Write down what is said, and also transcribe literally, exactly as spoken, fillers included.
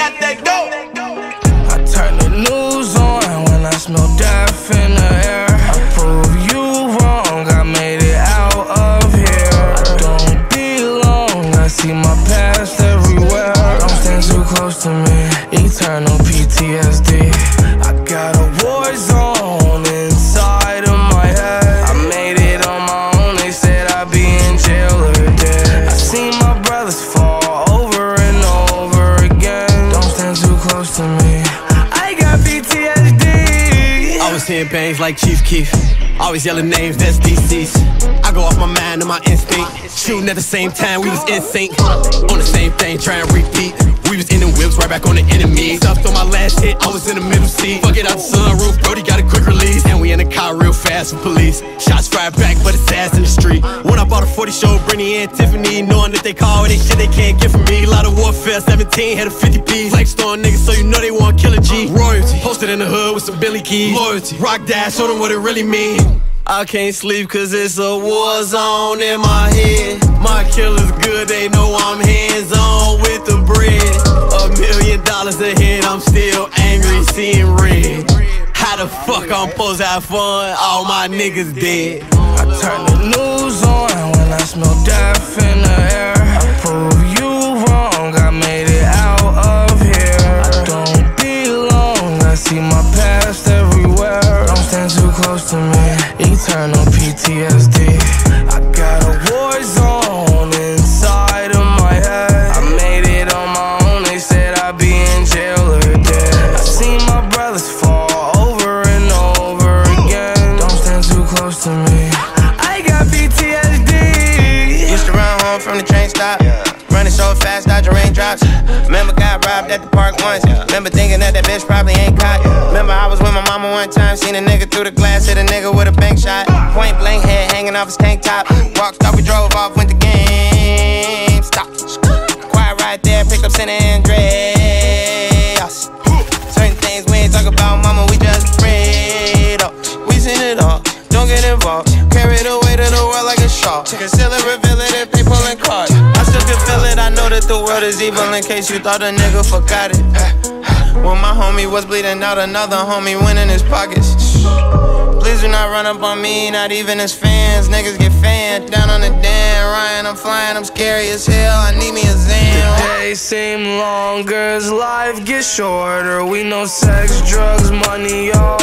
got that go. I turn the news on when I smell death in the air. I prove you wrong, I made it out of here. I don't belong, I see my past everywhere. Don't stand too close to me, eternal P T S D. I got a war zone inside of my head. I made it on my own, they said I'd be in jail or dead. I seen my brothers fall over and over again. Don't stand too close to me, I got P T S D. Always hearing bangs like Chief Keef, always yelling names, that's D Cs. I go off my mind and my instinct, shooting at the same time, we was in sync. On the same thing, trying to repeat. We was in the whips, right back on the enemy. Stuffed on my last hit, I was in the middle seat. Fuck it out the sunroof, Brody got a quick release. And we in the car real fast with police. Shots fired back, but it's ass in the street. When I bought a forty show, Brittany and Tiffany, knowing that they call they shit they can't get from me. Lot of warfare, seventeen, had a fifty piece. Flexed on niggas, so you know they want killer G. Royalty, posted in the hood with some Billy keys. Loyalty, rock dash, show them what it really mean. I can't sleep cause it's a war zone in my head. My killer's good, they know I'm hands-on with the bread. A million dollars ahead, I'm still angry, seeing red. How the fuck I'm supposed to have fun? All my niggas dead. I turn the news on when I smell death in the air. I prove you wrong, I made it out of here. I don't belong, I see my past everywhere. Don't stand too close to me, eternal P T S D. I got a war zone inside of my head. I made it on my own, they said I'd be in jail or dead. I seen my brothers fall over and over again. Don't stand too close to me, I got P T S D. Used to run home from the train stop, running so fast, dodging raindrops. Remember got robbed at the park once. Remember thinking that that bitch probably ain't caught. Remember I was with my mama one time, seen a nigga through the glass, hit a nigga with a bank shot. Point blank head hanging off his tank top. Walked off, we drove off, went to game. Stop. Quiet right there, picked up San Andreas. Certain things we ain't talk about, mama, we just afraid of. We seen it all, don't get involved. Carry the weight of the world like a shawl. Conceal it, reveal it if they pulling cards. I still can feel it, I know that the world is evil in case you thought a nigga forgot it. When my homie was bleeding out, another homie went in his pockets. Please do not run up on me, not even as fans. Niggas get fanned down on the damn Ryan, I'm flying, I'm scary as hell, I need me a Zan. The days seem longer as life gets shorter. We know sex, drugs, money, all